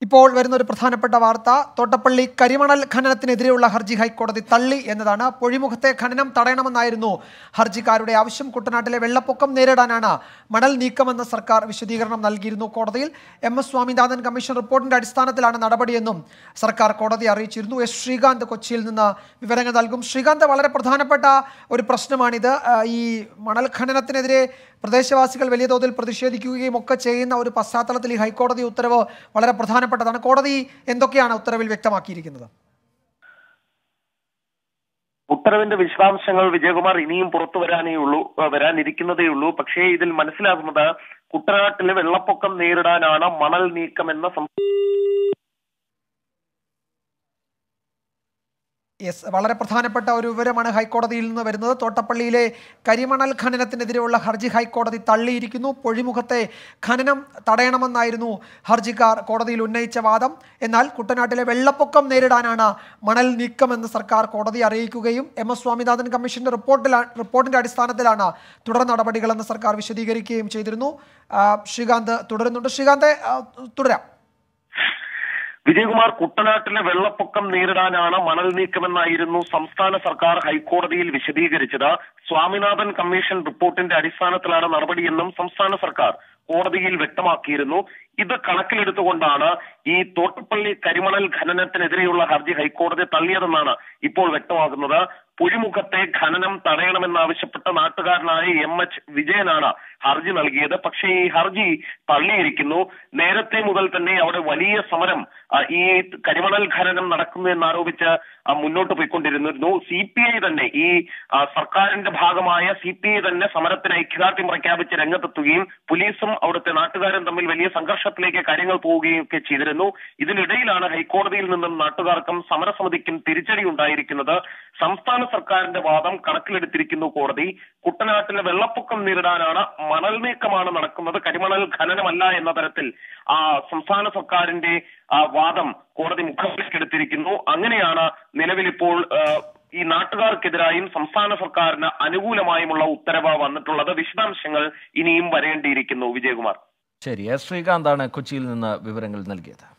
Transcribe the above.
ഇപ്പോൾ വരുന്ന ഒരു പ്രധാനപ്പെട്ട വാർത്ത തോട്ടപ്പള്ളി കരിമണൽ ഖനനത്തിനെതിരെയുള്ള ഹർജി ഹൈക്കോടതി തള്ളി എന്നതാണ്. പൊഴിമുഖത്തെ ഖനനം തടയണമെന്നായിരുന്നു ഹർജിക്കാരുടെ ആവശ്യം. കുട്ടനാട്ടിലെ വെള്ളപ്പൊക്കം നേരിടാനാണ് മണൽ നീക്കമെന്ന സർക്കാർ വിശദീകരണം നൽകിയിരുന്നു കോടതിയിൽ. എസ് സ്വാമിനാഥൻ കമ്മീഷൻ റിപ്പോർട്ടിന്റെ അടിസ്ഥാനത്തിലാണ് നടപടിയെന്നും സർക്കാർ കോടതിയെ അറിയിച്ചിരുന്നു. എസ് ശ്രീകാന്ത് കൊച്ചിയിൽ നിന്ന് വിവരങ്ങൾ നൽകും. ശ്രീകാന്ത്, വളരെ പ്രധാനപ്പെട്ട ഒരു പ്രശ്നമാണിത്. ഈ മണൽ ഖനനത്തിനെതിരെ പ്രദേശവാസികൾ വലിയ തോതിൽ പ്രതിഷേധിക്കുകയും ഒക്കെ ചെയ്യുന്ന ഒരു പശ്ചാത്തലത്തിൽ ഈ ഹൈക്കോടതി ഉത്തരവ് വളരെ പ്രധാനപ്പെട്ടതാണ്. കോടതി എന്തൊക്കെയാണ് ഉത്തരവിൽ വ്യക്തമാക്കിയിരിക്കുന്നത്? ഉത്തരവിന്റെ വിശദാംശങ്ങൾ വിജയകുമാർ ഇനിയും പുറത്തു വരാനിരിക്കുന്നതേ ഉള്ളൂ. പക്ഷേ ഇതിൽ മനസ്സിലാകുന്നത് കുട്ടനാട്ടിലെ വെള്ളപ്പൊക്കം നേരിടാനാണ് മണൽ നീക്കം എന്ന വളരെ പ്രധാനപ്പെട്ട ഒരു വിവരമാണ് ഹൈക്കോടതിയിൽ നിന്ന് വരുന്നത്. തോട്ടപ്പള്ളിയിലെ കരിമണൽ ഖനനത്തിനെതിരെയുള്ള ഹർജി ഹൈക്കോടതി തള്ളിയിരിക്കുന്നു. പൊഴിമുഖത്തെ ഖനനം തടയണമെന്നായിരുന്നു ഹർജിക്കാർ കോടതിയിൽ ഉന്നയിച്ച വാദം. എന്നാൽ കുട്ടനാട്ടിലെ വെള്ളപ്പൊക്കം നേരിടാനാണ് മണൽ നീക്കമെന്ന് സർക്കാർ കോടതിയെ അറിയിക്കുകയും എസ് സ്വാമിനാഥൻ കമ്മീഷന്റെ റിപ്പോർട്ടിന്റെ അടിസ്ഥാനത്തിലാണ് തുടർ നടപടികളെന്ന് സർക്കാർ വിശദീകരിക്കുകയും ചെയ്തിരുന്നു. ശ്രീകാന്ത് തുടരുന്നുണ്ട്. ശ്രീകാന്ത്, തുടരാം. വിജയകുമാർ, കുട്ടനാട്ടിലെ വെള്ളപ്പൊക്കം നേരിടാനാണ് മണൽ നീക്കമെന്നായിരുന്നു സംസ്ഥാന സർക്കാർ ഹൈക്കോടതിയിൽ വിശദീകരിച്ചത്. സ്വാമിനാഥൻ കമ്മീഷൻ റിപ്പോർട്ടിന്റെ അടിസ്ഥാനത്തിലാണ് നടപടിയെന്നും സംസ്ഥാന സർക്കാർ കോടതിയിൽ വ്യക്തമാക്കിയിരുന്നു. ഇത് കണക്കിലെടുത്തുകൊണ്ടാണ് ഈ തോട്ടപ്പള്ളി കരിമണൽ ഖനനത്തിനെതിരെയുള്ള ഹർജി ഹൈക്കോടതി തള്ളിയതെന്നാണ് ഇപ്പോൾ വ്യക്തമാകുന്നത്. പുഴിമുഖത്തെ ഖനനം തടയണമെന്നാവശ്യപ്പെട്ട നാട്ടുകാരനായ എച്ച് വിജയനാണ് ഹർജി നൽകിയത്. പക്ഷേ ഈ ഹർജി തള്ളിയിരിക്കുന്നു. നേരത്തെ മുതൽ തന്നെ അവിടെ വലിയ സമരം ഈ കരിമണൽ ഖനനം നടക്കുന്നു എന്നാരോപിച്ച് മുന്നോട്ട് പോയിക്കൊണ്ടിരുന്നു. CPI തന്നെ, ഈ സർക്കാരിന്റെ ഭാഗമായ CPI തന്നെ സമരത്തിന് ഐക്യദാർഢ്യം പ്രഖ്യാപിച്ച് രംഗത്തെത്തുകയും പോലീസും അവിടുത്തെ നാട്ടുകാരും തമ്മിൽ വലിയ സംഘർഷത്തിലേക്ക് കാര്യങ്ങൾ പോവുകയും ഒക്കെ ചെയ്തിരുന്നു. ഇതിനിടയിലാണ് ഹൈക്കോടതിയിൽ നിന്നും നാട്ടുകാർക്കും സമരസമിതിക്കും തിരിച്ചടി ഉണ്ടായിരിക്കുന്നത്. സംസ്ഥാന സർക്കാരിന്റെ വാദം കണക്കിലെടുത്തിരിക്കുന്നു കോടതി. കുട്ടനാട്ടിലെ വെള്ളപ്പൊക്കം നേരിടാനാണ് മണൽ നീക്കമാണ് നടക്കുന്നത്, കരിമണൽ ഖനനമല്ല എന്ന തരത്തിൽ സംസ്ഥാന സർക്കാരിന്റെ വാദം കോടതി മുഖവിലേക്കെടുത്തിരിക്കുന്നു. അങ്ങനെയാണ് നിലവിലിപ്പോൾ ഈ നാട്ടുകാർക്കെതിരായും സംസ്ഥാന സർക്കാരിന് അനുകൂലമായുമുള്ള ഉത്തരവ് വന്നിട്ടുള്ളത്. വിശദാംശങ്ങൾ ഇനിയും വരേണ്ടിയിരിക്കുന്നു. വിജയകുമാർ. ശരി, ശ്രീകാന്താണ് കൊച്ചിയിൽ നിന്ന് വിവരങ്ങൾ നൽകിയത്.